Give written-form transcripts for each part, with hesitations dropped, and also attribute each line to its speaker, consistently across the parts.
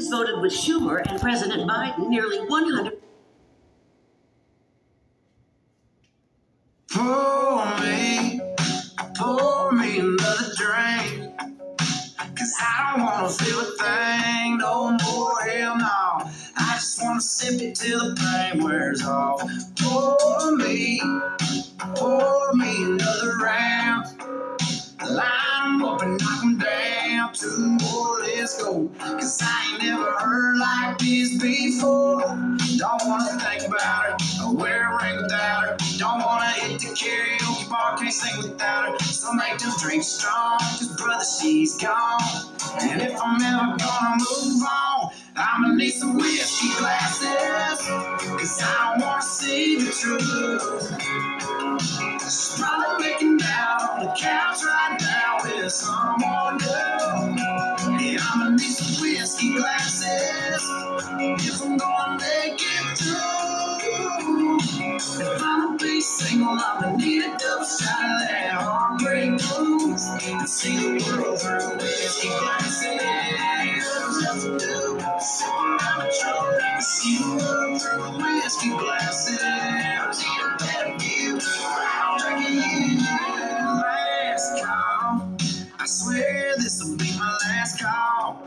Speaker 1: Republicans voted with Schumer and President Biden nearly 100.
Speaker 2: Pour me another drink, 'cause I don't wanna feel a thing no more, hell no. I just wanna sip it till the pain wears off. Pour me another round. Line 'em up and knock 'em down. 2 more, let's go. 'Cause I ain't never heard like this before. Don't wanna think about her or wear a ring without her. Don't wanna hit the karaoke bar, can't sing without her. So make them drinks strong, 'cause brother, she's gone. And if I'm ever gonna move on, I'ma need some whiskey glasses, 'cause I don't wanna see the truth. She's probably making out on the couch right now with someone new. Yeah, I'ma need some whiskey glasses if I'm gonna make it through. If I'ma be single, I'ma need a double shot of that heartbreak blues and see the world through whiskey glasses. Just to do, sit around the truck and see the world through whiskey glasses. Need a better view. I'm drinking you. Last call. I swear this'll be my last call.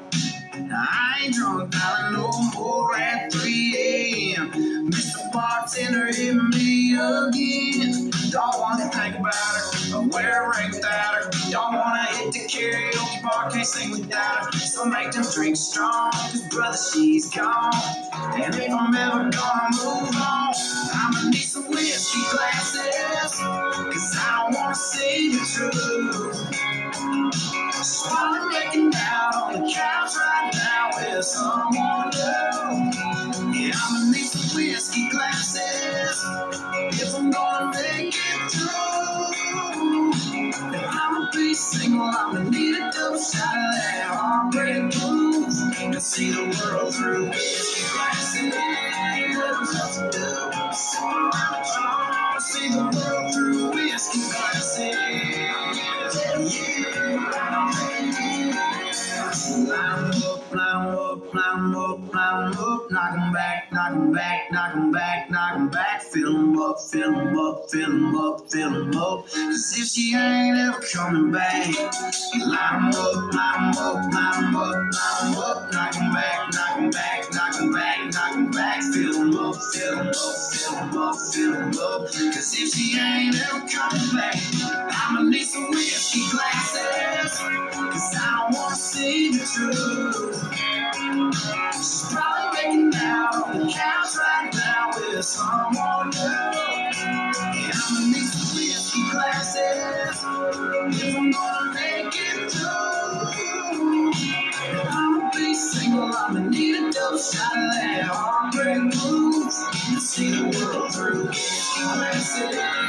Speaker 2: I ain't drunk dialing no more at 3 a.m. Mr. Bartender hit me again. Don't wanna think about her or wear a ring without her. Don't wanna hit the karaoke bar, can't sing without her. So make them drinks strong, 'cause brother, she's gone. And if I'm ever gonna move on, I'ma need some whiskey glasses, 'cause I don't wanna see the truth. She's probably making out on the couch right now with someone new. Yeah, I'ma need some whiskey glasses if I'm gonna make it through. If I'ma be single, I'ma need a double shot of that heartbreak blues and see the world through whiskey glasses. Just to do, sit around the trunk, see the world through whiskey glasses. Knock 'em back, knock 'em back, knock 'em back, knock 'em back. Fill 'em up, fill 'em up, fill 'em up, fill 'em up. 'Cause if she ain't ever coming back, line 'em up, line 'em up, line 'em up, line 'em up. Knock 'em back, knock 'em back, knock 'em back, knock 'em back. Fill 'em up, fill 'em up, fill 'em up, fill 'em up. 'Cause if she ain't ever coming back, I'ma need some whiskey glasses, 'cause I don't wanna see the truth. She's probably making out on the couch right now with someone new. Yeah, I'ma need some whiskey glasses if I'm gonna make it through. If I'ma be single, I'ma need a double shot of that heartbreak blues and see the world through whiskey glasses.